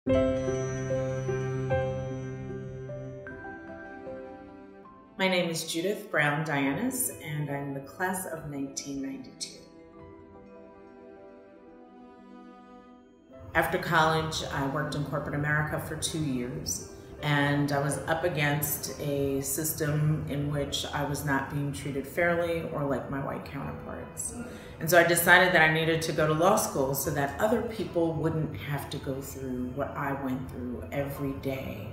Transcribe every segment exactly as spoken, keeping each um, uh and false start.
My name is Judith Brown Dianis, and I'm the class of nineteen ninety-two. After college, I worked in corporate America for two years, and I was up against a system in which I was not being treated fairly or like my white counterparts. And so I decided that I needed to go to law school so that other people wouldn't have to go through what I went through every day.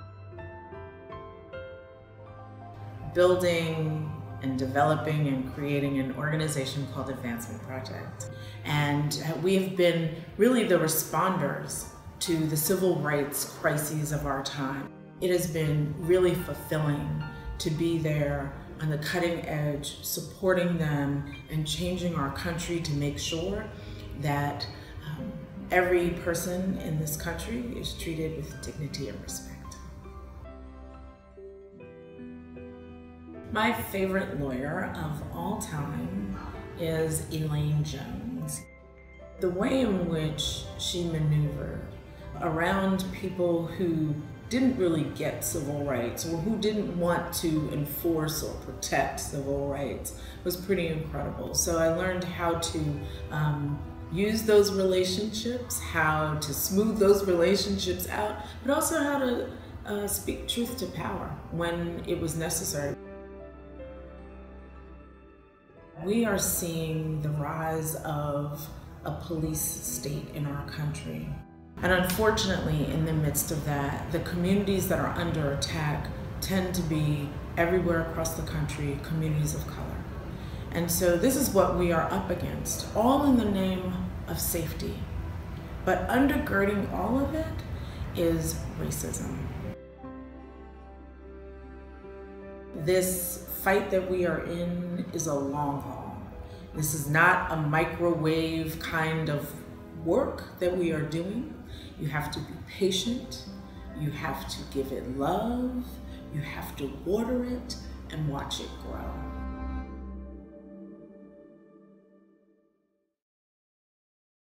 Building and developing and creating an organization called Advancement Project. And we have been really the responders to the civil rights crises of our time. It has been really fulfilling to be there on the cutting edge, supporting them and changing our country to make sure that um, every person in this country is treated with dignity and respect. My favorite lawyer of all time is Elaine Jones. The way in which she maneuvered around people who didn't really get civil rights or who didn't want to enforce or protect civil rights was pretty incredible. So I learned how to um, use those relationships, how to smooth those relationships out, but also how to uh, speak truth to power when it was necessary. We are seeing the rise of a police state in our country. And unfortunately, in the midst of that, the communities that are under attack tend to be everywhere across the country, communities of color. And so this is what we are up against, all in the name of safety. But undergirding all of it is racism. This fight that we are in is a long haul. This is not a microwave kind of work that we are doing. You have to be patient, you have to give it love, you have to water it and watch it grow.